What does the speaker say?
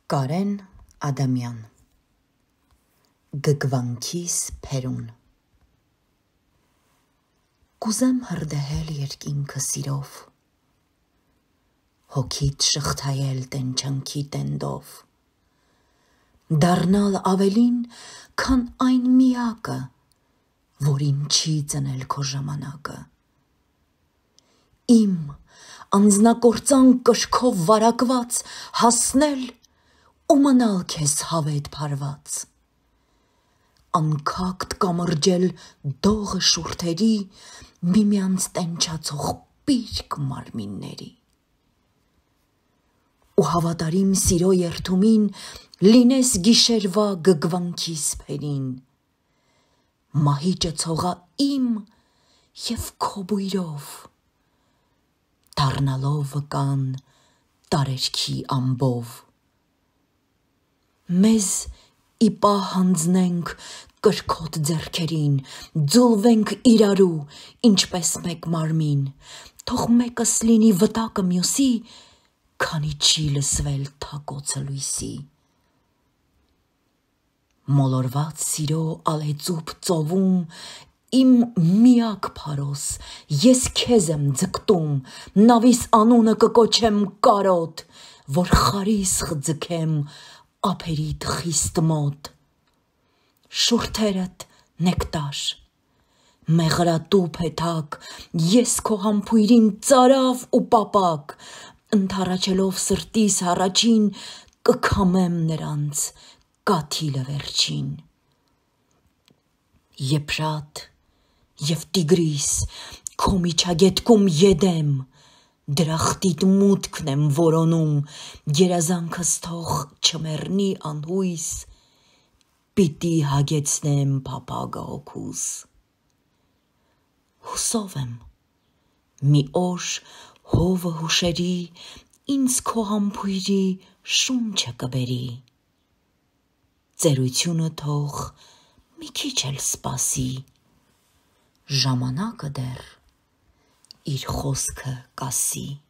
Կարեն, Ադամյան Գգվանքիս, Փերուն Կուզեմ հրդեհել երկինքը սիրով, հոգիդ շղթայել տենչանքի տենդով, դառնալ ավելին, քան այն միակը, որին չի ծնել քո ժամանակը, իմ անձնակործան կշքով վարակված հասնել ու մնալ քեզ հավետ փարված, անքակտ կամրջել դողը շուրթերի միմյանց տենչացող պիրկ մարմինների, ու հավատարիմ սիրո երթումին լինես գիշերվա գգվանքիս փերին, մահիճը ցողա իմ և քո բույրով, դառնալով վկան տարերքի ամբով, մեզ ի պահ հանձնենք կրքոտ ձեռքերին, ձուլվենք իրարու, ինչպես մեկ մարմին, թող մեկս լինի վտակը մյուսի, քանի չի լսվել թակոցը լույսի, մոլորված սիրո ալեծուփ ծովում, իմ միակ փարոս, ես քեզ եմ ձգտում, նավիս անունը կկոչեմ կարոտ, որ խարիսխ ձգեմ ափերիդ խիստ մոտ, շուրթերդ նեկտար, մեղրատու փեթակ, ես քո համբույրին ծարավ ու պապակ, ընդառաջելով սրտիս հառաջին, կքամեմ նրանց կաթիլը վերջին, Եփրատ և Տիգրիս, քո միջագետքում եդեմ, դրախտիդ մուտքն եմ որոնում, երազանքս թող չմեռնի անհույս, պիտի հագեցնեմ փափագը հոգուս, հուսով եմ, մի օր հովը հուշերի, ինձ քո համբույրի շունչը կբերի, ծերությունը թող մի քիչ էլ սպասի, ժամանակը դեռ իր խոսքը կասի,